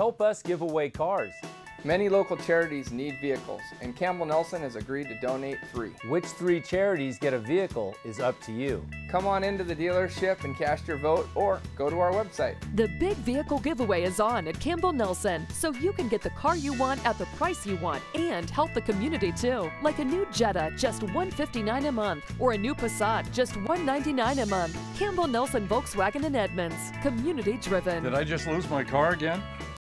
Help us give away cars. Many local charities need vehicles, and Campbell Nelson has agreed to donate 3. Which 3 charities get a vehicle is up to you. Come on into the dealership and cast your vote, or go to our website. The big vehicle giveaway is on at Campbell Nelson, so you can get the car you want at the price you want and help the community too. Like a new Jetta, just $159 a month, or a new Passat, just $199 a month. Campbell Nelson Volkswagen in Edmonds, community driven. Did I just lose my car again?